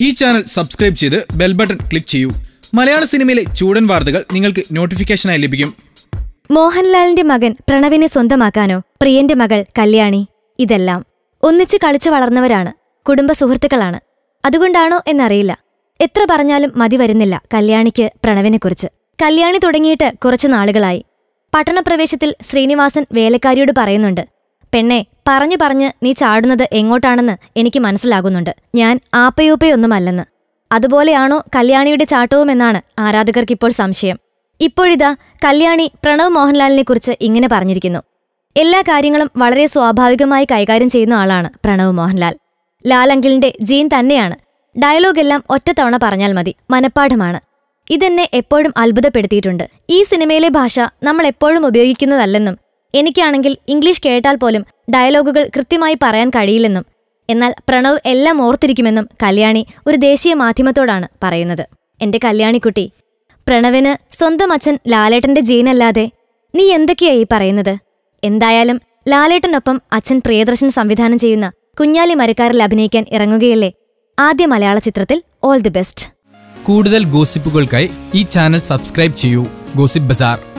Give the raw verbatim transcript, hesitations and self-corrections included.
ഈ channel subscribe ചെയ്ത് bell button click ചെയ്യൂ. മലയാള സിനിമയിലെ ചൂടൻ വാർത്തകൾ നിങ്ങൾക്ക് നോട്ടിഫിക്കേഷനായി ലഭിക്കും. മോഹൻലാലിന്റെ മകൻ പ്രണവിനെ സ്വന്തമാക്കാനോ പ്രിയന്റെ മകൾ കല്യാണി, ഇതെല്ലാം ഒന്നിച്ച് കളിച്ചു വളർന്നവരാണ്, കുടുംബ സുഹൃത്തുക്കളാണ്. അതുകൊണ്ടാണോ എന്നറിയില്ല, എത്ര പറഞ്ഞാലും മതി വരുന്നില്ല കല്യാണിക്ക് പ്രണവിനെക്കുറിച്ച്. കല്യാണി തുടങ്ങിയിട്ട് കുറച്ചു നാളുകളായി. പട്ടണപ്രവേശത്തിൽ ശ്രീനിവാസൻ വേലക്കാരിയോട് പറയുന്നുണ്ട്, പെണ്ണെ, പറഞ്ഞു പറഞ്ഞ് നീ ചാടുന്നത് എങ്ങോട്ടാണെന്ന് എനിക്ക് മനസ്സിലാകുന്നുണ്ട്. ഞാൻ ആപ്പയൂപ്പയൊന്നുമല്ലെന്ന്. അതുപോലെയാണോ കല്യാണിയുടെ ചാട്ടവുമെന്നാണ് ആരാധകർക്കിപ്പോൾ സംശയം. ഇപ്പോഴിതാ കല്യാണി പ്രണവ് മോഹൻലാലിനെക്കുറിച്ച് ഇങ്ങനെ പറഞ്ഞിരിക്കുന്നു. എല്ലാ കാര്യങ്ങളും വളരെ സ്വാഭാവികമായി കൈകാര്യം ചെയ്യുന്ന ആളാണ് പ്രണവ് മോഹൻലാൽ. ലാലങ്കിളിന്റെ ജീൻ തന്നെയാണ്. ഡയലോഗെല്ലാം ഒറ്റത്തവണ പറഞ്ഞാൽ മതി, മനഃപ്പാഠമാണ്. ഇതെന്നെ എപ്പോഴും അത്ഭുതപ്പെടുത്തിയിട്ടുണ്ട്. ഈ സിനിമയിലെ ഭാഷ നമ്മൾ എപ്പോഴും ഉപയോഗിക്കുന്നതല്ലെന്നും എനിക്കാണെങ്കിൽ ഇംഗ്ലീഷ് കേട്ടാൽ പോലും ഡയലോഗുകൾ കൃത്യമായി പറയാൻ കഴിയില്ലെന്നും, എന്നാൽ പ്രണവ് എല്ലാം ഓർത്തിരിക്കുമെന്നും കല്യാണി ഒരു ദേശീയ മാധ്യമത്തോടാണ് പറയുന്നത്. എന്റെ കല്യാണിക്കുട്ടി, പ്രണവിന് സ്വന്തം അച്ഛൻ ലാലേട്ടന്റെ ജീനല്ലാതെ നീ എന്തൊക്കെയായി പറയുന്നത്? എന്തായാലും ലാലേട്ടനൊപ്പം അച്ഛൻ പ്രിയദർശൻ സംവിധാനം ചെയ്യുന്ന കുഞ്ഞാലി മരക്കാരിൽ അഭിനയിക്കാൻ ഇറങ്ങുകയല്ലേ. ആദ്യ മലയാള ചിത്രത്തിൽ ഓൾ ദി ബെസ്റ്റ്. കൂടുതൽ ഗോസിപ്പുകൾക്കായി ഈ ചാനൽ സബ്സ്ക്രൈബ് ചെയ്യൂ. ഗോസിപ്പ് ബസാർ.